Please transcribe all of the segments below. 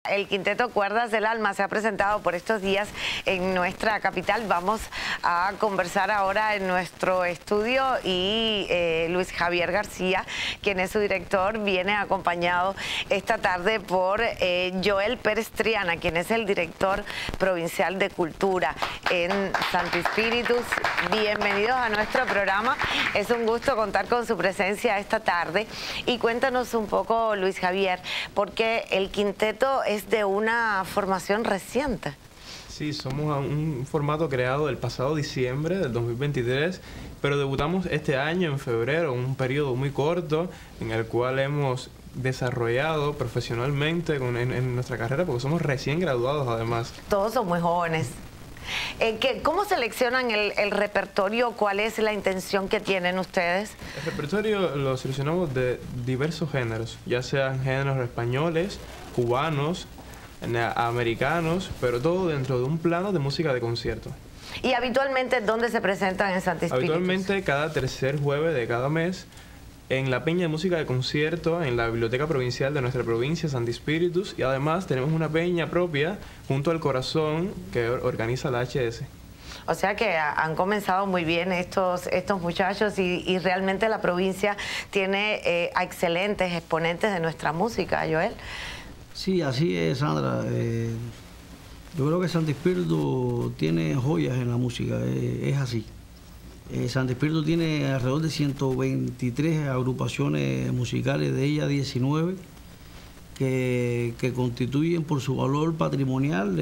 el Quinteto Cuerdas del Alma se ha presentado por estos días en nuestra capital. Vamos a conversar ahora en nuestro estudio y Luis Javier García, quien es su director, viene acompañado esta tarde por Joel Pérez Triana, quien es el director provincial de Cultura en Santo Espíritus. Bienvenidos a nuestro programa. Es un gusto contar con su presencia esta tarde. Y cuéntanos un poco, Luis Javier, porque el quinteto es de una formación reciente. Sí, somos un formato creado el pasado diciembre del 2023, pero debutamos este año en febrero, un periodo muy corto en el cual hemos desarrollado profesionalmente en nuestra carrera, porque somos recién graduados además. Todos son muy jóvenes. ¿Cómo seleccionan el repertorio? ¿Cuál es la intención que tienen ustedes? El repertorio lo seleccionamos de diversos géneros, ya sean géneros españoles, cubanos, americanos, pero todo dentro de un plano de música de concierto. ¿Y habitualmente dónde se presentan en Santo Espíritus? Habitualmente cada tercer jueves de cada mes en la peña de música de concierto en la biblioteca provincial de nuestra provincia, Santo Espíritus, y además tenemos una peña propia junto al Corazón que organiza la HS. O sea que han comenzado muy bien estos muchachos y realmente la provincia tiene excelentes exponentes de nuestra música, Joel. Sí, así es, Sandra. Yo creo que Santo Espíritu tiene joyas en la música, es así. Santo Espíritu tiene alrededor de 123 agrupaciones musicales, de ellas 19 que constituyen por su valor patrimonial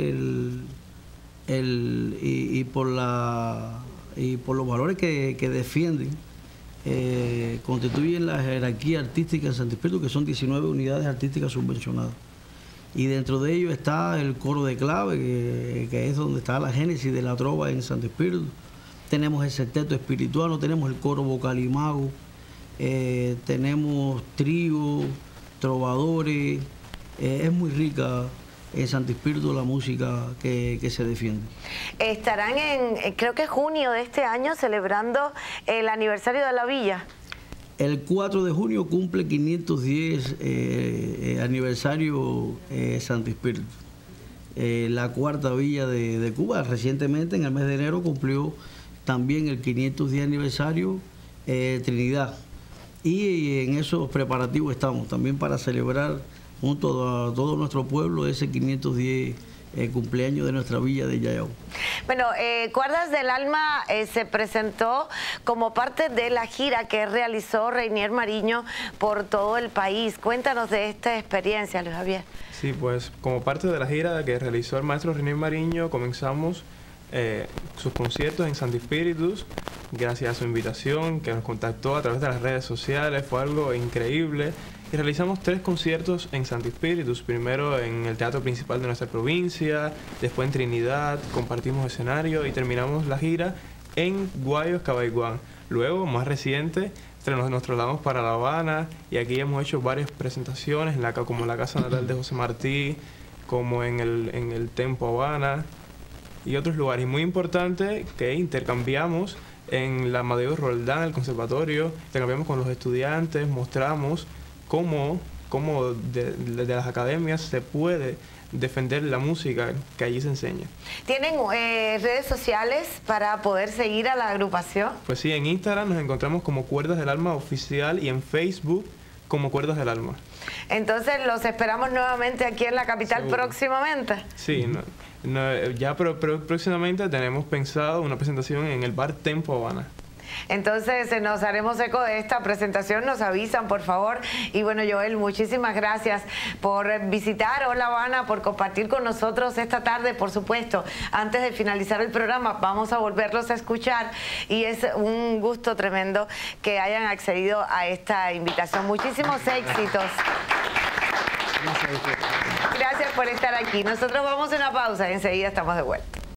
y por los valores que defienden, constituyen la jerarquía artística en Santo Espíritu, que son 19 unidades artísticas subvencionadas. Y dentro de ello está el coro de clave, que es donde está la génesis de la trova en Santo Espíritu. Tenemos el sexteto espiritual, tenemos el coro vocal y mago, tenemos trío, trovadores. Es muy rica en Santo Espíritu la música que se defiende. Estarán creo que junio de este año, celebrando el aniversario de la villa. El 4 de junio cumple 510 aniversario Santo Espíritu. La cuarta villa de Cuba. Recientemente, en el mes de enero, cumplió también el 510 aniversario Trinidad. Y en esos preparativos estamos también para celebrar junto a todo nuestro pueblo ese 510 cumpleaños de nuestra villa de Yayao. Bueno, Cuerdas del Alma se presentó como parte de la gira que realizó Reinier Mariño por todo el país. Cuéntanos de esta experiencia, Luis Javier. Sí, pues como parte de la gira que realizó el maestro Reinier Mariño, comenzamos sus conciertos en Santo Espíritus, gracias a su invitación, que nos contactó a través de las redes sociales. Fue algo increíble. Y realizamos 3 conciertos en Santo Espíritus, primero en el teatro principal de nuestra provincia, después en Trinidad, compartimos escenario y terminamos la gira en Guayos, Cabaiguán. Luego, más reciente, nos trasladamos para La Habana y aquí hemos hecho varias presentaciones, como en la casa natal de José Martí, como en el Tempo Habana y otros lugares. Y muy importante que intercambiamos en la Amadeo Roldán, el conservatorio, intercambiamos con los estudiantes, mostramos cómo de las academias se puede defender la música que allí se enseña. ¿Tienen redes sociales para poder seguir a la agrupación? Pues sí, en Instagram nos encontramos como Cuerdas del Alma Oficial y en Facebook como Cuerdas del Alma. Entonces los esperamos nuevamente aquí en la capital. ¿Seguro? Próximamente. Sí, ya próximamente tenemos pensado una presentación en el bar Tempo Habana. Entonces nos haremos eco de esta presentación, nos avisan por favor. Y bueno, Joel, muchísimas gracias por visitar Hola Habana, por compartir con nosotros esta tarde. Por supuesto, antes de finalizar el programa vamos a volverlos a escuchar y es un gusto tremendo que hayan accedido a esta invitación. Muchísimos éxitos. Gracias por estar aquí. Nosotros vamos a una pausa y enseguida estamos de vuelta.